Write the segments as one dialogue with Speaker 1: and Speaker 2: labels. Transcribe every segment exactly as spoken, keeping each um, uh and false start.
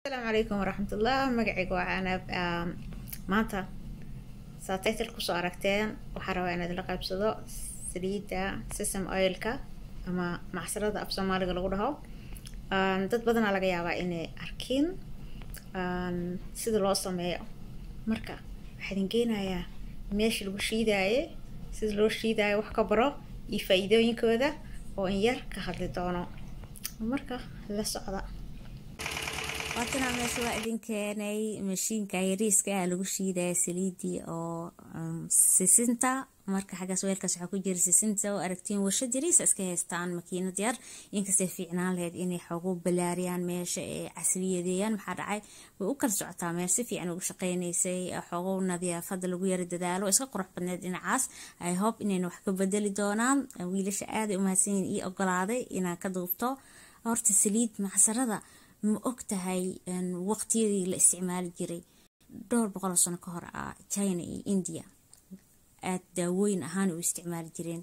Speaker 1: السلام عليكم ورحمة الله. مقعي وعنب مانتا ساتيتل كسو أركتين وحراوي أنا دلقا بسدو سليدا سيسم أويلكا أما معصرة أب سومالي قلقودها dad badan laga yaabaa inay arkin sida loo sameeyo marka waxaan geenayaa meesha lagu shiidayo sida loo shiidayo wax ka baro iyo faa'iidooyinkooda oo in yar ka hadli doono marka la socda
Speaker 2: واتنا مشوا إذن كاني ماشين كايريس كا لغو شيدا سليدي أو سيسنتا marka xaga weelkaas waxa ku jira sisinta oo aragtiin warsha jiriis iska haystaan makiinad yar inkastoo fiicnaan lahayd inay xogo balaariyaan meesha ee casriyadeeyaan maxaa dhacay way u kala socotaa meel si fiican ugu shaqeynaysay xogo nadiifada lagu yar dadaalo iska qurux badneed dhinacaas I hope inay wax ka bedeli doonaan wiilasha aad u mahadsan in ogolaaday inaan ka duubto horta saliid macsarada ma ogtahay waqtiyadii la isticmaali jiray dhowr boqol sano ka hor ah China iyo India aad daaweyn ahaan u isticmaali jireen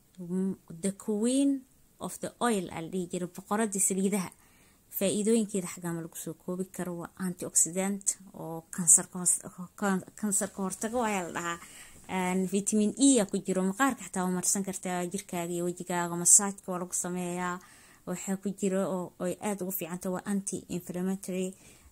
Speaker 2: the queen of the oil al dhigir boqorada saliidaha faa'iidooyinkeeda xagama lagu soo koobi karo waa antioxidant oo kansarka kansarka hortaga ayaa la dhahaa and vitamin E ku jiro maqaarka xataa marsan kartaa jirkaaga iyo wajigaaga masaajka waa lagu sameeyaa waxa ku jiro oo ay aad ugu fiican waa anti inflammatory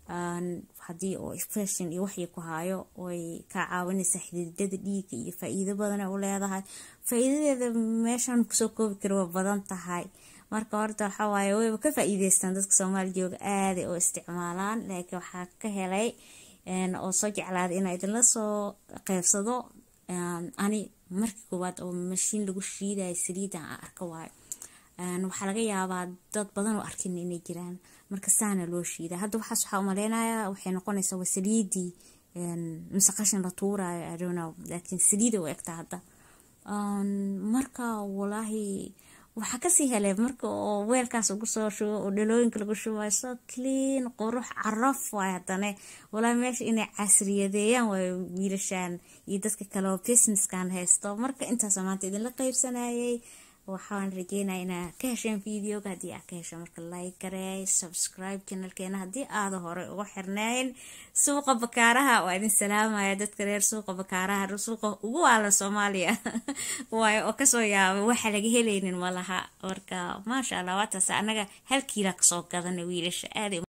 Speaker 2: hadii oo infection iyo wax ku haayo oo ka caawinaysa xididada dhiigga iyo faa'iido badan oo leedahay faa'iidadeeda meeshan ku soo koobi karo badan tahay marka horta waxa waaye way ka faa'iideystaan dadka Soomaaliya jooga aad oo isticmaalaan laakiin waxa ka helay een oo soo jeclaaday in ay la soo qaybsado ani markii koowaad oo machine lagu shiiday saliida arka waay aan waxa laga yaabaa dad badan oo arkin inay jiraan marka saana loo shiiday hadda waxa waxa u maleenayaa waxay noqonaysaa wasaliidi een masaqashan la tuurayo I don't know laakiin saliida oo egta hadda aan marka wallahi waxa ka sii helay marka oo weelkaas ugu soo shubo oo dhalooyinka lagu shubayo so clean qurux caraf way hadane wallahi meesha inay casriyadeeyaan way wiilashan iyo dadka kale oo business kan haysto marka intaas maanta idin la qaybsanayay waxaan rajeynayaa ka hesheen videoga hadii aad ka hesho marka like gareey subscribe channelkeena hadii aad hore ugu xirneen suuqa bakaaraha waa idin salaamaya dadka reer suuqa bakaaraha suuqa ugu wala Soomaaliya way oo ka soo yaabay waxa laga helaynin malaha marka ma sha Allah waa taas anaga hal kiila ka soo gadanay wiilasha aad